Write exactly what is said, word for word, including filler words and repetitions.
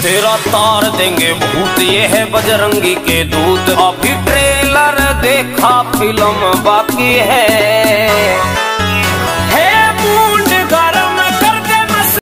तेरा तार देंगे भूत, ये है बजरंगी के दूत। अभी ट्रेलर देखा, फिल्म बाकी है।